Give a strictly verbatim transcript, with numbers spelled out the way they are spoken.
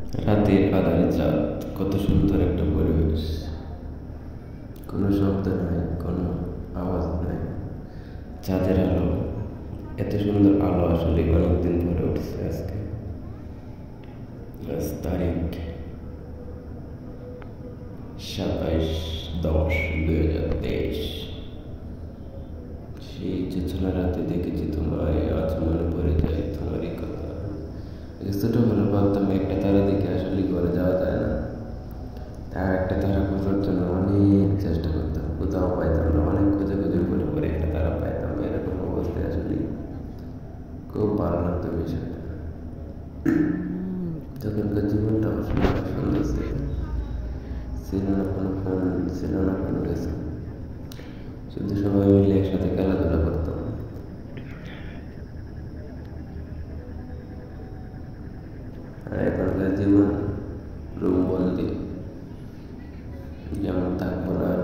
রাতের আধারে চাঁদ, কত সুন্দর একটা পরিবেশ। কোনো শব্দ নাই, কোনো আওয়াজ নাই, চাঁদের আলো, এত সুন্দর আলো আসলে অনেকদিন পরে উঠছে আজকে। আজ তারিখ সাতাইশ দশ দুই হাজার তেইশ। সেই জোছনা রাতে দেখেছি তোমায়, আজ মনে পড়ে যায় তোমারই কথা। ছোটবেলা ভাবতাম একটা তারা দেখে আসলে ঘরে যাওয়া যায় না, তার একটা তারা খোঁজার জন্য অনেক চেষ্টা করতাম, কোথাও পাইতাম না, অনেক খুঁজে খুঁজে পরে পরে একটা তারা পাইতাম। এরকম অবস্থায় আসলে খুব ভালো লাগতো বিষয়টা। তখনকার জীবনটা আসলে অনেক সুন্দর ছিল, ছিল না কোনো ফোন, ছিল না কোনো কিছু, শুধু সবাই মিলে একসাথে খেলাধুলা করতাম। আর এখনকার জীবন রুম বন্দি, যেমন থাকবো না